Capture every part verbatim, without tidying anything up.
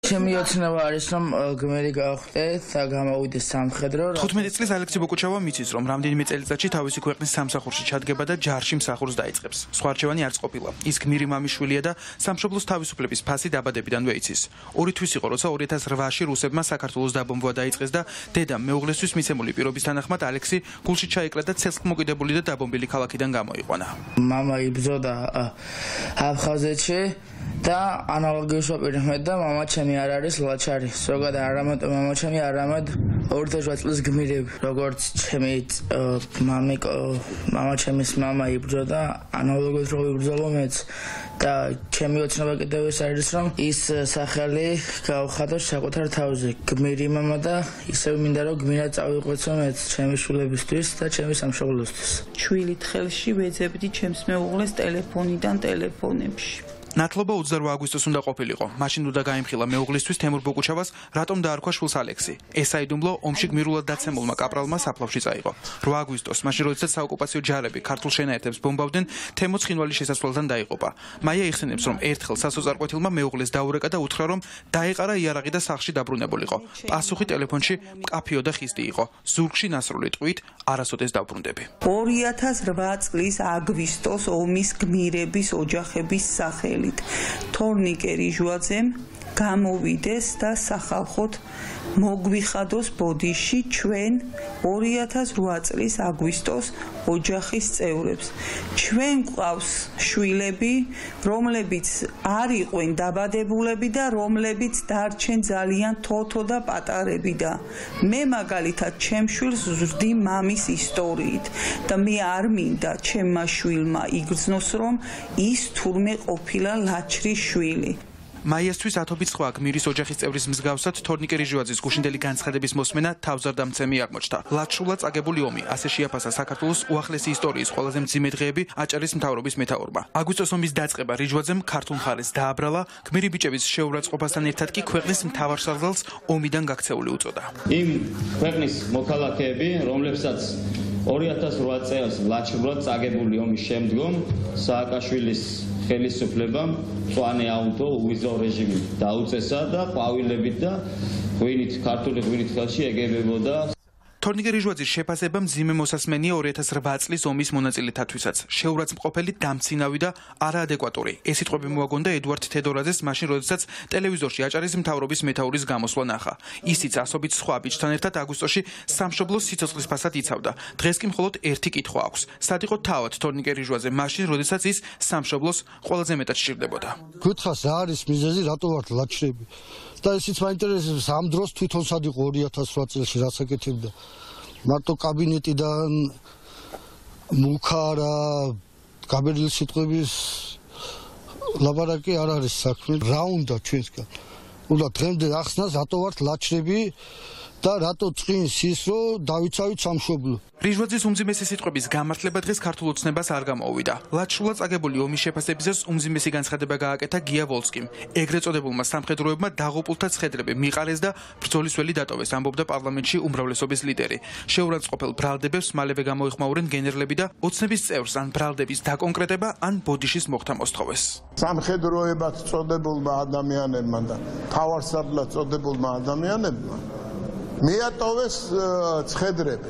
ჩემი ოცნება არის რომ გმირი გავხდეთ და გამოვიდეს სამხედრო. თხუთმეტი წლის ალექსი ბოკუჩავა მიცის რომ რამდენიმე წელიწადში თავისი ქვეყნის სამსახურში ჩადგება და ჯარში მსახურს დაიწყებს. სხვა არჩევანი არც ყოფილა. ის გმირი მამიშვილია და სამშობლოს თავისუფლების ფასი დაბადებიდანვე იცის. ორი თვის იყო, როცა ორი ათას რვაში რუსებმა საქართველოს დაბომბვა დაიწყეს და დედამ მეუღლესთვის მიცემული პირობის თანახმად ალექსი გულში ჩაიკლა და ცეცხლმოკიდებული და დაბომბილი ქალაქიდან გამოიყვანა. მამა იბრძოდა აფხაზეთში და ანალოგიურ პირობებთან და მამა ჩემი არ არის ლაჩარი. ზოგადად არამედ მამა ჩემი არამედ ორი ათას შვიდ წლის გმირები. როგორც ჩემი მამი მამა ჩემის მამა იბრძოდა ანალოგიურად რო იბრძოლო მეც და ჩემი ოცნება კიდევ ეს არის რომ ის სახელი გავხადოს საკუთარ თავზე. გმირი მამა და ისევ მინდა რომ გმირად წავიყვეცო მეც ჩემი შვილებისთვის და ჩემი სამშობლოსთვის. შვილით ხელში ვეძებდი ჩემს მეუღლეს ტელეფონიდან ტელეფონებში. ნათლობა ოცდაორმა აგვისტოს უნდა ყოფილიყო. მაშინ უნდა გაიმხილა მეუღლისთვის თემურ ბოკუჩავას, რატომ დაარქვა შვილს ალექსი. ეს საიდუმლო ომში გმირულად დაცემულმა კაპრალმა საფლავში წაიღო. რვა აგვისტოს, მაშინ როდესაც საოკუპაციო ჯარები ქართულ შენაერთებს ბომბავდნენ, თემო ცხინვალის შესასვლელთან დაიღუპა. მაია იხსენებს, რომ ერთხელ სასოწარკვეთილმა მეუღლეს დაურეკა და უთხრა, რომ დაეყარა იარაღი და სახლში დაბრუნებულიყო. პასუხი ტელეფონში მკაფიო და ხისტი იყო. ზურგში ნასრული ტყვით არასოდეს დავბრუნდები. ორი ათას რვა წლის აგვისტოს ომის გმირების ოჯახების სახელი თორნიკე რიჟვაძემ გამოვიდეს და სახალხოდ მოგვიხადოს ბოდიში ჩვენ ორი ათას რვა წლის აგვისტოს ოჯახის წევრებს. ჩვენ გვყავს შვილები, რომლებიც არ იყვნენ დაბადებულები და რომლებიც დარჩენ ძალიან თოთო და პატარები და მე მაგალითად ჩემ შვილს ვზრდი მამის ისტორიით და მე არ მინდა ჩემმა შვილმა იგრძნოს რომ ის თურმე ყოფილა ლაჩრის შვილი. მაიასთვის ათობით სხვა გმირის ოჯახის წევრის მსგავსად თორნიკე რიჟვაძის გუშინდელი განცხადების მოსმენა თავზარდამცემი აღმოჩნდა. ლაჩრულად წაგებული ომი ასე შეაფასა საქართველოს უახლესი ისტორიის ყველაზე მძიმე დღეები აჭარის მთავრობის მეთაურმა. აგვისტოს ომის დაწყება რიჟვაძემ ქართულ მხარეს დააბრალა, გმირი ბიჭების შეურაცხყოფასთან ერთად კი ქვეყნის მთავარსარდალს ომიდან გაქცეული უწოდა. იმ ქვეყნის მოქალაქეები, რომლებსაც ორი ათას რვა წელს ლაჩრულად წაგებული ომის შემდგომ სააკაშვილის ხელისუფლებამ მწვანე აუთო უვიზო რეჟიმი დაუწესა და ყვავილებით და ღვინით ქართული ღვინით ხელში ეგებებოდა. თორნიკე რიჟვაძის შეფასება მძიმე მოსასმენია ორი ათას რვა წლის ომის მონაწილეთათვისაც. შეურაცხმყოფელი, დამცინავი და არაადეკვატური. ეს სიტყვები მოაგონდა ედუარდ თედორაძეს მაშინ, როდესაც ტელევიზორში აჭარის მთავრობის მეთაურის გამოსვლა ნახა. ისიც ასობით სხვა ბიჭთან ერთად აგვისტოში სამშობლოს სიცოცხლის ფასად იცავდა. დღეს კი მხოლოდ ერთი კითხვა აქვს. სად იყო თავად თორნიკე რიჟვაძე მაშინ, როდესაც ის სამშობლოს ყველაზე მეტად სჭირდებოდა. გითხრას რა არის მიზეზი, რატო ვართ ლაჩრები? და ისიც მაინტერესებს ამ დროს თვითონ სად იყო ორი ათას რვა წელს რას აკეთებდა. მარტო კაბინეტიდან მუქა რა გაბერილი სიტყვების ლაბარაკი არ არის საქმე. რა უნდა ჩვენსგან? უნდა დღემდე ახსნას რატო ვართ ლაჩრები და რატო წინს ის რომ დავიცავით სამშობლო. რიჟვაძის უმძიმესი სიტყვების გამართლება დღეს ქართულ ოცნებას არ გამოუვიდა. ლაჩრულად წაგებული ომის შეფასებისას უმძიმესი განცხადება გააკეთა გია ვოლსკიმ. ეგრეთ წოდებულმა სამხედროებმა დაღუპულთა ცხედრები მიყარეს და ბრძოლის ველი დატოვეს, ამბობდა პარლამენტში უმრავლესობის ლიდერი. შეურაცხყოფელ ბრალდებებს მალევე გამოიხმაურენ გენერლები და ოცნების წევრს ან ბრალდების დაკონკრეტება ან ბოდიშის მოხდა მოსთხოვეს. სამხედროებად წოდებულმა ადამიანებმა და თავარსარდლად წოდებულმა ადამიანებმა მიატოვეს ცხედრები.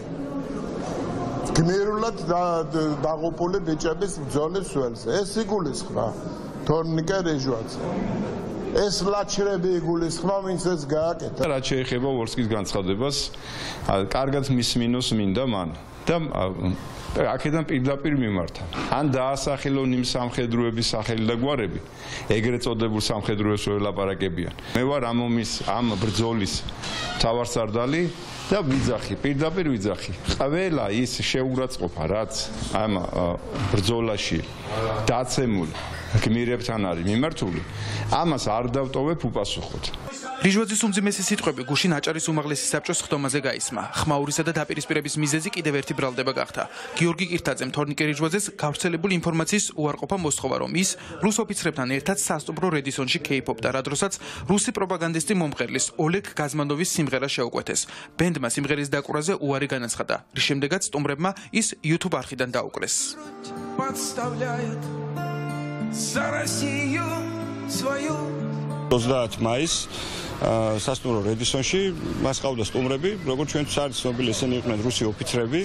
გმირულად დაღუპული ბიჭების ბრძოლის ველზე. ეს იგულისხმება თორნიკე რიჟვაძე. ეს ლაჩრები იგულისხმება, ვინც ეს გააკეთა. რაც შეეხება ვოლსკის განცხადებას, კარგად მისმინოს მინდა მან და აქედან პირდაპირ მიმართა. ან დაასახელონ იმ სამხედროების სახელი და გვარები, ეგრეთ წოდებულ სამხედროებს ველაპარაკებიან. მე ვარ ამ ომის, ამ ბრძოლის მთავარსარდალი და ვიძახი, პირდაპირ ვიძახი. ყველა ის შეურაცხყოფა, რაც ამ ბრძოლაში დაცემულ გმირებთან არის მიმართული, ამას არ დავტოვებ უპასუხოდ. რიჟვაძის უმძიმესი სიტყვები გუშინ აჭარის უმაღლესი საბჭოს ხდომაზე გაისმა. ხმაურისა და დაპირისპირების მიზეზი კიდევ ერთი ბრალდება გახდა. გიორგი კირთაძემ თორნიკე რიჟვაძეს გავრცელებული ინფორმაციის უარყოფა მოსთხოვა, რომ ის რუს ოფიცრებთან ერთად სასტუმრო რედისონში კეიფობდა, რა დროსაც რუსი პროპაგანდისტი მომღერლის ოლეგ გაზმანოვის სიმღერა შეუკვეთეს. ბენდმა სიმღერის დაკვირვაზე უარი განაცხადა, რის შემდეგაც სტუმრებმა ის YouTube არხიდან დაუკრეს. ოცდაათი მაისს სასტუმრო რედისონში, მას ყავდა სტუმრები, როგორც ჩვენთვის არის ცნობილი, ესენი იყვნენ რუსი ოფიცრები.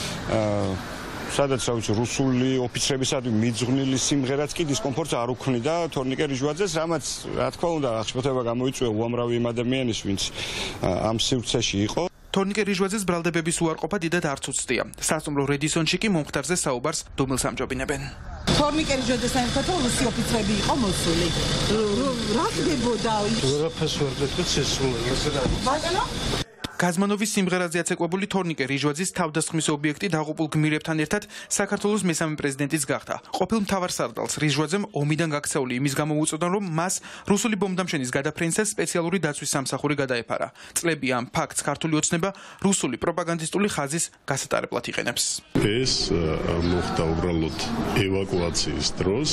სადაც რა ვიცი რუსული ოფიცრებისადმი მიძღვნილი სიმღერაც კი დისკომფორტს არ უქმნიდა თორნიკე რიჟვაძეს, რამაც რა თქმა უნდა აღშფოთება გამოიწვია უამრავი იმ ადამიანის, ვინც ამ სივრცეში იყო. თორნიკე რიჟვაძეს ბრალდებების უარყოფა დიდად არც უცდია. სასტუმრო რედისონში კი მომხდარზე საუბარს დუმილს ამჯობინებენ. თორნიკე რიჟვაძესთან ერთად რუსი ოფიცრები იყო მოსული. რა ხდებოდა? ვერაფერს ვერ გეტყვით სისულელე. ბატონო? გაზმანოვის სიმღერაზე აწეკვებული თორნიკე რიჟვაძის თავდასხმის ობიექტი დაღუპულ გმირებთან ერთად საქართველოს მესამე პრეზიდენტიც გახდა. ყოფილ მთავარსარდალს რიჟვაძემ ომიდან გაქცეული იმის გამო უწოდა, რომ მას რუსული ბომბდამშენის გადაფრენისას სპეციალური დაცვის სამსახური გადაეფარა. წლები ამ ფაქტს ქართული ოცნება რუსული პროპაგანდისტული ხაზის გასატარებლად იყენებს. ეს მოხდა უბრალოდ ევაკუაციის დროს,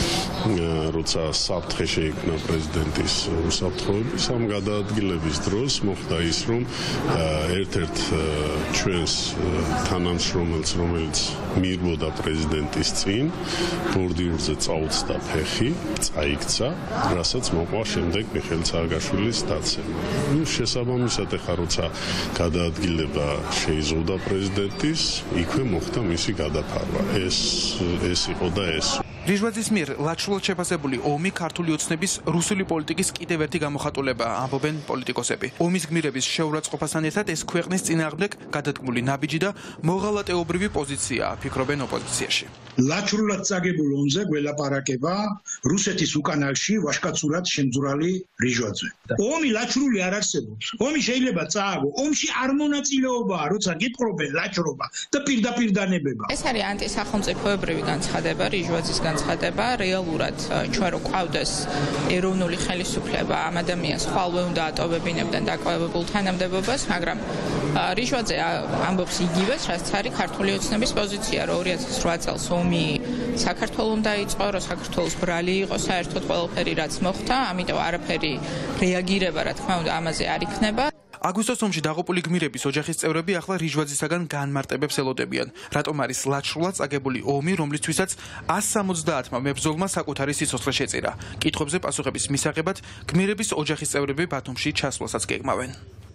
როცა საფრთხე შეიქმნა პრეზიდენტის უსაფრთხოების ამ გადაადგილების დროს მოხდა ის, რომ ერთ-ერთ ჩვენს თანამშრომელს, რომელიც მიირბოდა პრეზიდენტის წინ, ბორდიურზე წაუწდა ფეხი, წაიქცა, რასაც მოყვა შემდეგ მიხეილ სააკაშვილის დაცემა. ნუ შესაბამისად ეხლა როცა გადაადგილება შეიზღუდა პრეზიდენტის, იქვე მოხდა მისი გადაფარვა. ეს ეს იყო და ეს. რიჟვაძის მიერ ლაჩრულად შეფასებული ომი ქართული ოცნების რუსული პოლიტიკის კიდევ ერთი გამოხატულებაა, ამბობენ პოლიტიკოსები. ომის გმირების შეურაცხყოფასთან ერთად ეს ქვეყნის წინააღმდეგ გადადგმული ნაბიჯი და მოღალატეობრივი პოზიციაა, ფიქრობენ ოპოზიციაში. ლაჩრულად წაგებულ ომზე გველაპარაკება რუსეთის უკანაში ვაშკაცურად შემძვრალი რიჟვაძე. ომი ლაჩრული არ არსებობს. ომი შეიძლება წააგო, ომში არ მონაწილეობაა, როცა გეტყობენ ლაჩრობა და პირდაპირ დანებება. ეს არის ანტისახელმწიფოებრივი განცხადება, რიჟვაძის განცხადება. რეალურად ჩვენ რო ყავდეს ეროვნული ხელისუფლება, ამ ადამიანს ხვალვე უნდა ატოვებინებდნენ დაკავებულ თანამდებობას, მაგრამ რიჟვაძე ამბობს იგივეს, რაც არის ქართული ოცნების პოზიცია, რომ ორი ათას რვა წელს ომი საქართველოს დაიწყო, რომ საქართველოს ბრალი იყო საერთოდ ყველაფერი რაც მოხდა, ამიტომ არაფერი რეაგირება, რა თქმა უნდა, ამაზე არ იქნება. აგვისტოს ომში დაღუპული გმირების ოჯახის წევრები ახლა რიჟვაძისაგან განმარტებებს ელოდებიან. რატომ არის ლაჩრულად წაგებული ომი, რომლისთვისაც ას სამოცდაათმა მებრძოლმა საკუთარი სიცოცხლე შეწირა? კითხვებზე პასუხების მისაღებად გმირების ოჯახის წევრები ბათუმში ჩასვლასაც გეგმავენ.